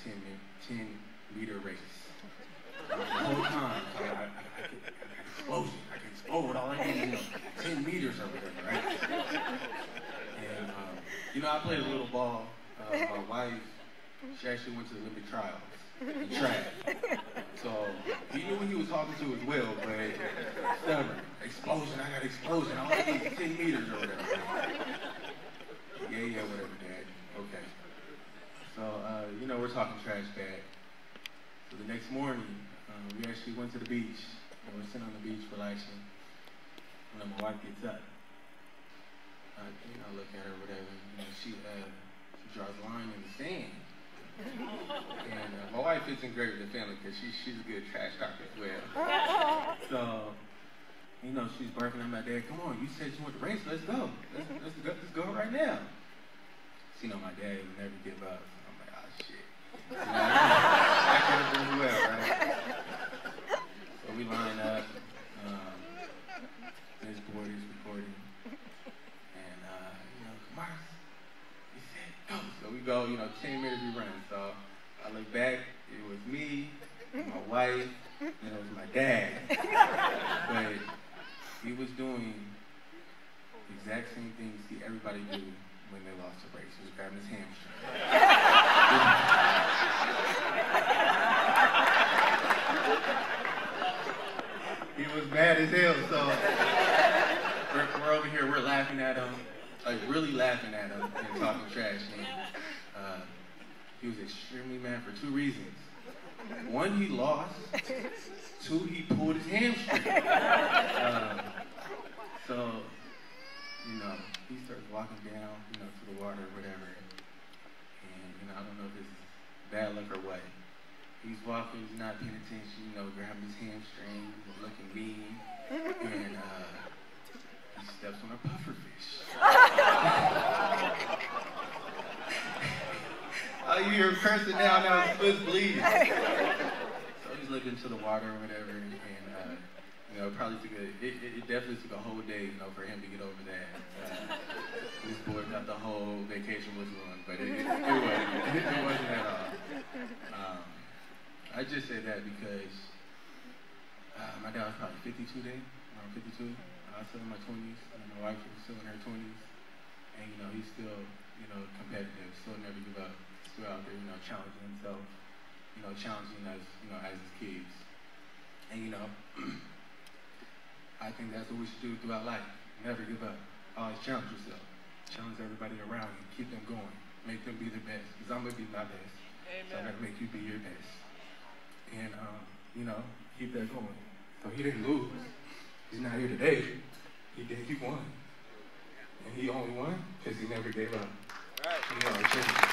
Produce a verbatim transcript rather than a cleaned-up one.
ten, ten meter race. Uh, the whole time, so I, I, I, I get explosion. I can explode all I need, you know, ten meters or whatever, right? And, um, you know, I played a little ball. Uh, my wife, she actually went to the Olympic trials in track. So he knew who he was talking to as well, but stubborn. Explosion, I got explosion. All I need is ten meters or whatever. Yeah, yeah, whatever, Dad. Okay. So, uh, you know, we're talking trash bag. So the next morning, uh, we actually went to the beach. And we're sitting on the beach relaxing. And then my wife gets up. Uh, you know, look at her, whatever. You know, she, uh, she draws a line in the sand. And uh, my wife isn't great with the family because she, she's a good trash talker as well. So, you know, she's barking at my dad, come on, you said you want to race, let's go. Let's, let's, go, let's go right now. So, you know, my dad would never give up. So I'm like, oh, shit. You know, I could have done well, right? So we line up. Um, this board is recording. And, uh, you know, come on. He said, go. So we go, you know, ten minutes we run. So I look back, it was me, my wife, and it was my dad. But he was doing the exact same thing you see everybody do when they lost a race. He was grabbing his hamstring. He was mad as hell, so we're, we're over here, we're laughing at him, like really laughing at him and talking trash. And, uh, he was extremely mad for two reasons. One, he lost. Two, he pulled his hamstring. Uh, so, you know, he starts walking down, you know, to the water or whatever. And, you know, I don't know if this is bad luck or what. He's walking, he's not paying attention, you know, grabbing his hamstring, looking mean. And uh, he steps on a pufferfish. Oh, you hear him cursing now, now his foot's bleeding. So he's looking into the water or whatever, and, uh, you know, it probably took a, it, it, it definitely took a whole day, you know, for him to get over that. Uh, this boy thought the whole vacation was ruined, but it, it, it wasn't, it, it wasn't at all. Um, I just say that because uh, my dad was probably fifty-two then, around fifty-two. I was still in my twenties, and my wife was still in her twenties, and, you know, he's still, you know, competitive, still never give up. Still out there, you know, challenging himself, you know, challenging us, you know, as his kids. And, you know, I think that's what we should do throughout life. Never give up. Always challenge yourself. Challenge everybody around you. Keep them going. Make them be their best. Because I'm going to be my best. Amen. So I got to make you be your best. And, um, you know, keep that going. So he didn't lose. He's not here today. He did. He won. And he only won because he never gave up. Right. You know,